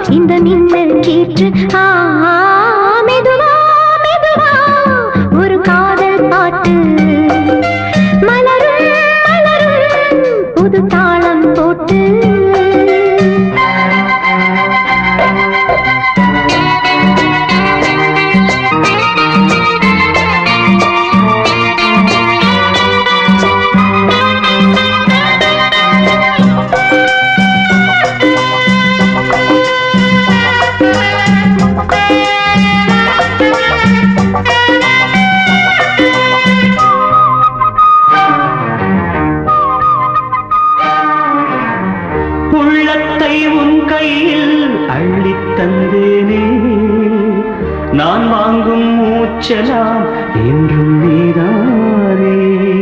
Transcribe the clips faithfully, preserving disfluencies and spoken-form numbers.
இந்த மின்னல் கீற்று ஆ மெதுவா மெதுவா ஒரு காதல் பாட்டு மலரும் மலரும் புது தாளம் போட்டு நான் வாங்கும் மூச்சலாம் என்றும் நீதானே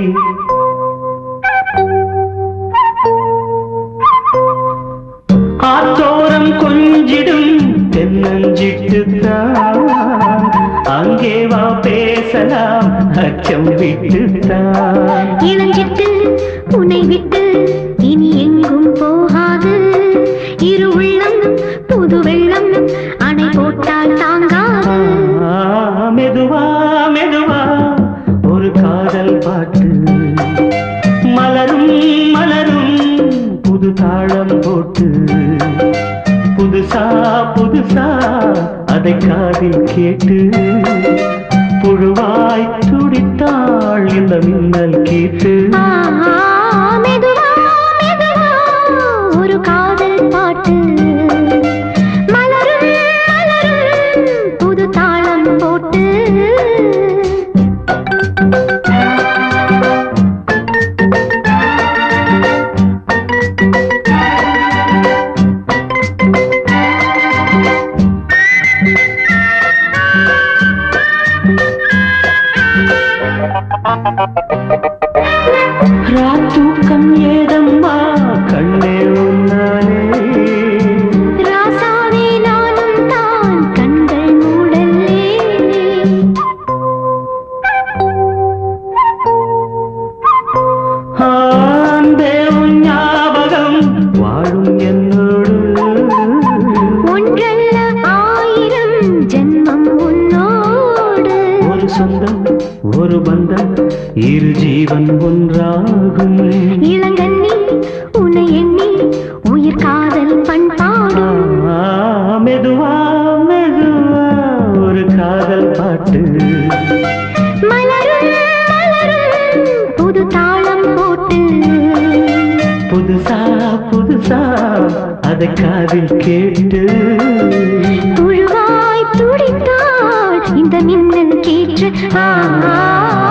ஆத்தோரம் கொஞ்சிடும் தென்னஞ்சிட்டுத்தான் அங்கே வா பேசலாம் அச்சம் விட்டுத்தான் இளஞ்சிட்டு உன்னை விட்டு இனி எங்கும் போகாது இரு உள்ளம் புது வெள்ளம் அணை போட்டால் தாங்காது மெதுவா மெதுவா ஒரு காதல் பாட்டு மலரும் மலரும் புது தாளம் போட்டு புதுசா புதுசா அதை காதில் கேட்டு புழுவாய் துடித்தாள் இந்த மின்னல் கீட்டு மெதுவா மெதுவா ஒரு காதல் பாட்டு மலரும் மலரும் புது தாளம் போட்டு ராத்தூக்கம் ஏதம்மா கண்ணே உன்னாலே ராசாவே நானும் தான் கண்கள் மூடல்லே ஆண்டே உன் ஞாபகம் வாழும் என்னோடு ஒன்றல்ல ஆயிரம் ஜென்மம் உன்னோடு ஒரு சொந்தம் ஒரு பந்தம் இரு ஜீவன் ஒன்றாகும் இளங்கண்ணி உன்னை எண்ணி உயிர் காதல் பண்பாடும் மெதுவா மெதுவா ஒரு காதல் பாட்டு மலரும் மலரும் புது தாளம் போட்டு புதுசா புதுசா அதை காதில் கேட்டு புழுவாய் துடித்தாள் இந்த மின்னல் கீற்று ஆ